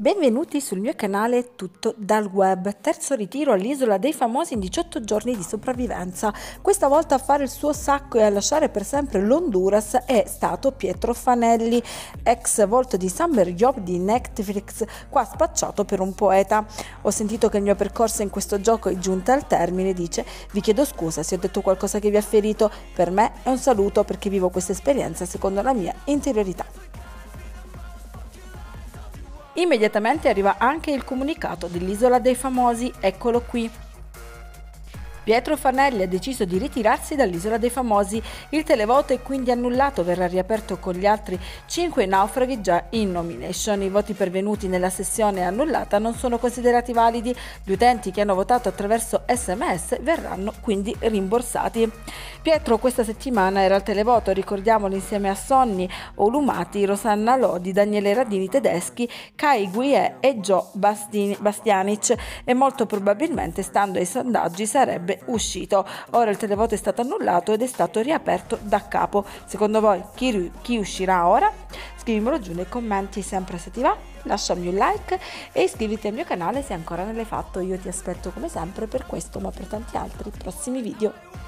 Benvenuti sul mio canale Tutto dal Web. Terzo ritiro all'Isola dei Famosi in 18 giorni di sopravvivenza. Questa volta a fare il suo sacco e a lasciare per sempre l'Honduras è stato Pietro Fanelli, ex volto di Summer Job di Netflix, qua spacciato per un poeta. Ho sentito che il mio percorso in questo gioco è giunto al termine, dice. Vi chiedo scusa se ho detto qualcosa che vi ha ferito. Per me è un saluto perché vivo questa esperienza secondo la mia interiorità. Immediatamente arriva anche il comunicato dell'Isola dei Famosi, eccolo qui. Pietro Fanelli ha deciso di ritirarsi dall'Isola dei Famosi, il televoto è quindi annullato, verrà riaperto con gli altri 5 naufraghi già in nomination. I voti pervenuti nella sessione annullata non sono considerati validi, gli utenti che hanno votato attraverso SMS verranno quindi rimborsati. Pietro questa settimana era al televoto, ricordiamolo, insieme a Sonny Olumati, Rosanna Lodi, Daniele Radini Tedeschi, Kai Guie e Joe Bastianic e molto probabilmente, stando ai sondaggi, sarebbe uscito. Ora il televoto è stato annullato ed è stato riaperto da capo. Secondo voi chi uscirà ora? Scrivimelo giù nei commenti. Sempre se ti va, lasciami un like e iscriviti al mio canale se ancora non l'hai fatto. Io ti aspetto come sempre per questo ma per tanti altri prossimi video.